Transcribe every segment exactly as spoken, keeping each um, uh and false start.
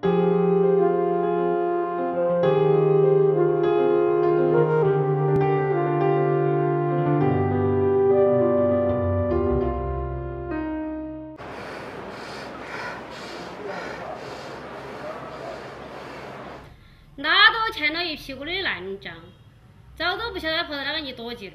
那都欠了一屁股的烂账，早都不晓得碰到那个你多急了。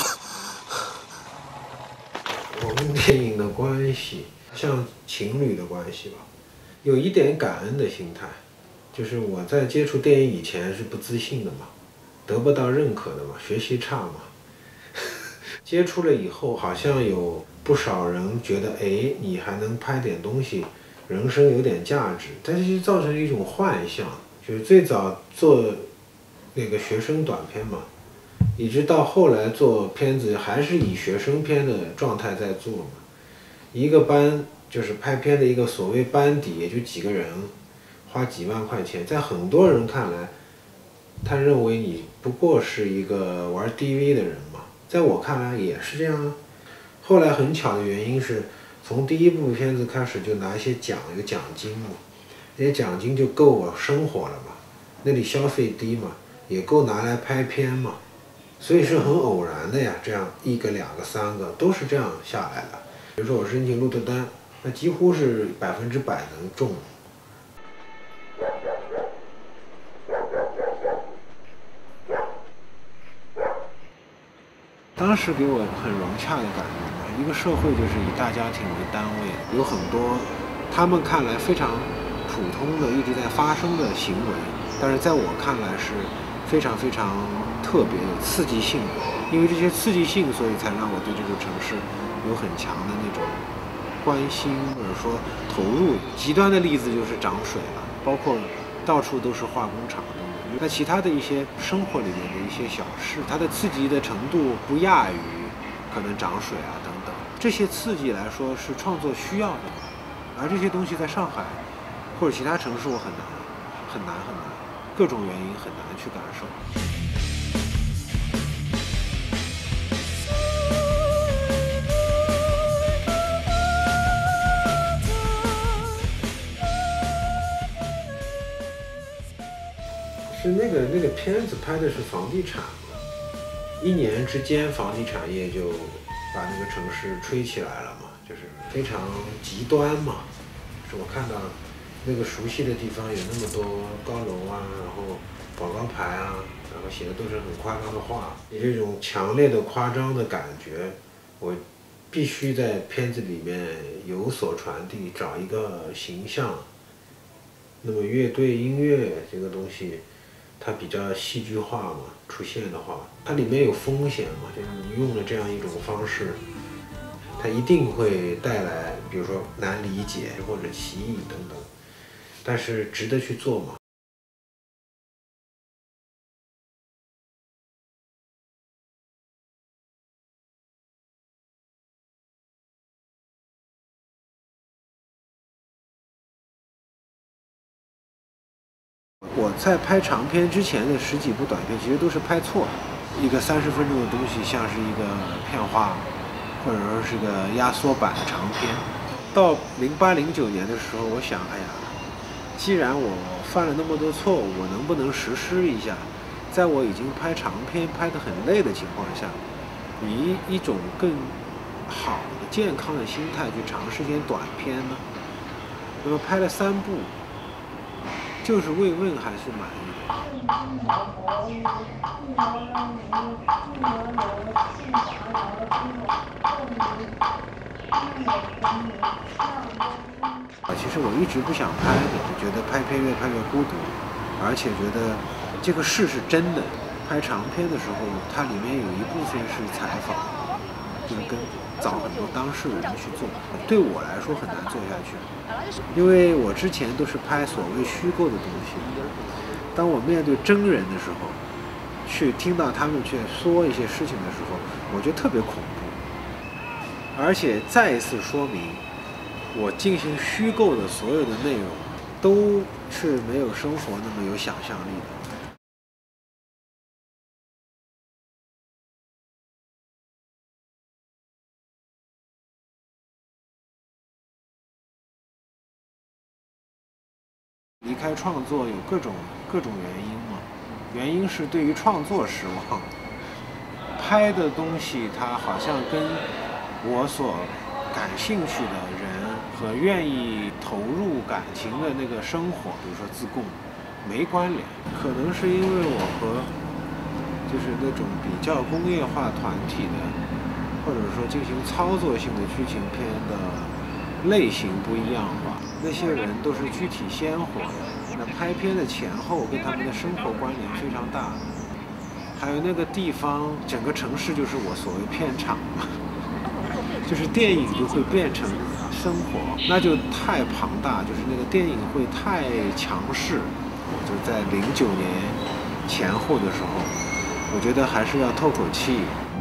我跟电影的关系像情侣的关系吧，有一点感恩的心态，就是我在接触电影以前是不自信的嘛，得不到认可的嘛，学习差嘛。接触了以后，好像有不少人觉得，哎，你还能拍点东西，人生有点价值，但是就造成一种幻象。就是最早做那个学生短片嘛，一直到后来做片子还是以学生片的状态在做嘛。一个班就是拍片的一个所谓班底，也就几个人，花几万块钱，在很多人看来，他认为你不过是一个玩 D V 的人嘛，在我看来也是这样啊。后来很巧的原因是，从第一部片子开始就拿一些奖，有奖金嘛。这些奖金就够我生活了嘛，那里消费低嘛，也够拿来拍片嘛，所以是很偶然的呀。这样一个、两个、三个都是这样下来的。比如说我申请路特丹，那几乎是百分之百能中。当时给我很融洽的感觉，一个社会就是以大家庭为单位，有很多他们看来非常普通的一直在发生的行为，但是在我看来是非常非常特别有刺激性的。因为这些刺激性，所以才让我对这座城市有很强的那种关心或者说投入。极端的例子就是涨水了，包括到处都是化工厂等等。那其他的一些生活里面的一些小事，它的刺激的程度不亚于可能涨水啊等等。这些刺激来说是创作需要的，而这些东西在上海或者其他城市我很难很难很难，各种原因很难去感受。是那个那个片子拍的是房地产嘛，一年之间房地产业就把那个城市吹起来了嘛，就是非常极端嘛。是我看到那个熟悉的地方有那么多高楼啊，然后广告牌啊，然后写的都是很夸张的话，有这种强烈的夸张的感觉，我必须在片子里面有所传递，找一个形象。那么乐队音乐这个东西，它比较戏剧化嘛，出现的话，它里面有风险嘛，就是你用了这样一种方式，它一定会带来，比如说难理解或者歧义等等，但是值得去做嘛。我在拍长片之前的十几部短片，其实都是拍错的。一个三十分钟的东西，像是一个片花，或者说是个压缩版长片。到零八零九年的时候，我想，哎呀，既然我犯了那么多错误，我能不能实施一下，在我已经拍长片拍得很累的情况下，以一种更好的健康的心态去尝试一些短片呢？那么拍了三部。就是慰问还是满意的。啊，其实我一直不想拍的，就觉得拍片越拍越孤独，而且觉得这个事是真的。拍长片的时候，它里面有一部分是采访，就是跟找很多当事人去做，对我来说很难做下去，因为我之前都是拍所谓虚构的东西，当我面对真人的时候，去听到他们去说一些事情的时候，我觉得特别恐怖，而且再一次说明，我进行虚构的所有的内容，都是没有生活那么有想象力的。 离开创作有各种各种原因嘛，原因是对于创作失望，拍的东西它好像跟我所感兴趣的人和愿意投入感情的那个生活，比如说自贡，没关联。可能是因为我和就是那种比较工业化团体的，或者说进行操作性的剧情片的类型不一样吧。那些人都是具体鲜活的，那拍片的前后跟他们的生活关联非常大。还有那个地方，整个城市就是我所谓片场嘛，就是电影就会变成生活，那就太庞大，就是那个电影会太强势。就在零九年前后的时候，我觉得还是要透口气。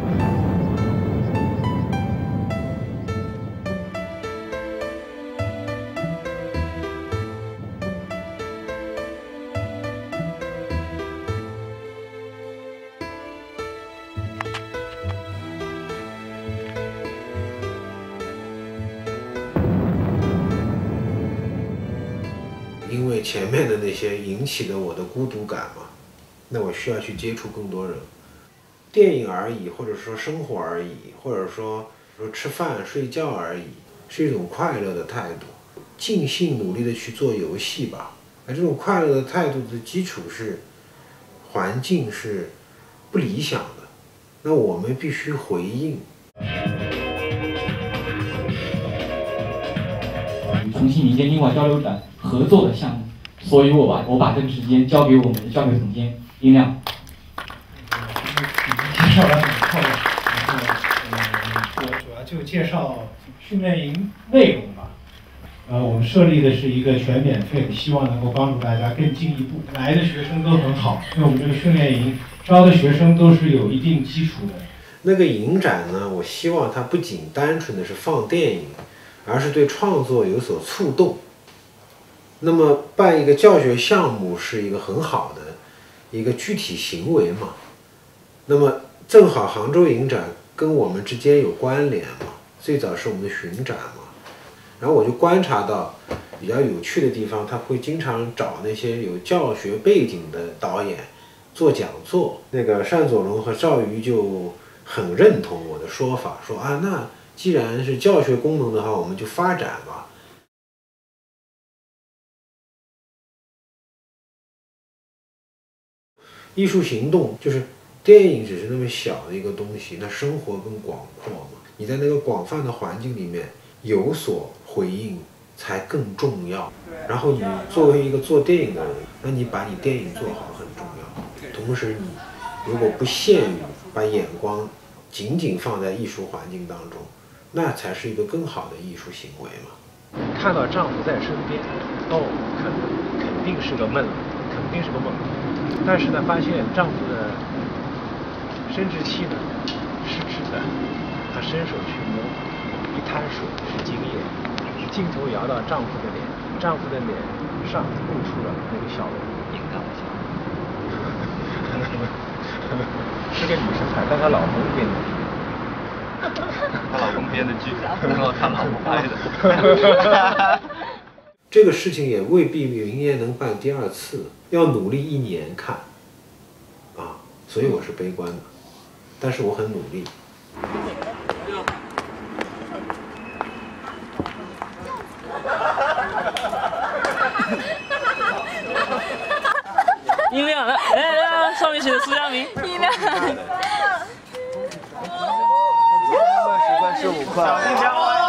因为前面的那些引起了我的孤独感嘛，那我需要去接触更多人。电影而已，或者说生活而已，或者说说吃饭睡觉而已，是一种快乐的态度，尽兴努力的去做游戏吧。而这种快乐的态度的基础是环境是不理想的，那我们必须回应。 重庆民间英华交流展合作的项目，所以我把我把这个时间交给我们的教学总监殷亮。 介绍得很漂亮，然后呃，我主要就介绍训练营内容吧。呃，我们设立的是一个全免费的，希望能够帮助大家更进一步。来的学生都很好，因为我们这个训练营招的学生都是有一定基础的。 那个影展呢，我希望它不仅单纯的是放电影，而是对创作有所触动。那么办一个教学项目是一个很好的一个具体行为嘛。那么正好杭州影展跟我们之间有关联嘛，最早是我们的巡展嘛。然后我就观察到比较有趣的地方，他会经常找那些有教学背景的导演做讲座。那个单佐龙和赵瑜就很认同我的说法，说啊，那既然是教学功能的话，我们就发展吧。艺术行动就是电影只是那么小的一个东西，那生活更广阔嘛。你在那个广泛的环境里面有所回应才更重要。然后你作为一个做电影的人，那你把你电影做好很重要。同时你如果不限于把眼光仅仅放在艺术环境当中，那才是一个更好的艺术行为嘛。看到丈夫在身边，哦，可能肯定是个梦，肯定是个梦。但是呢，发现丈夫的生殖器呢是直的，她伸手去摸，一滩水是精液。镜头摇到丈夫的脸，丈夫的脸上露出了那个笑容，应该我想，是个女生拍，但她老公编的剧，她老公编的剧，然后她老公拍的。这个事情也未必明年能办第二次，要努力一年看，啊，所以我是悲观的，但是我很努力。 音量，来来来，上面写的苏佳明。音量。十块十五块。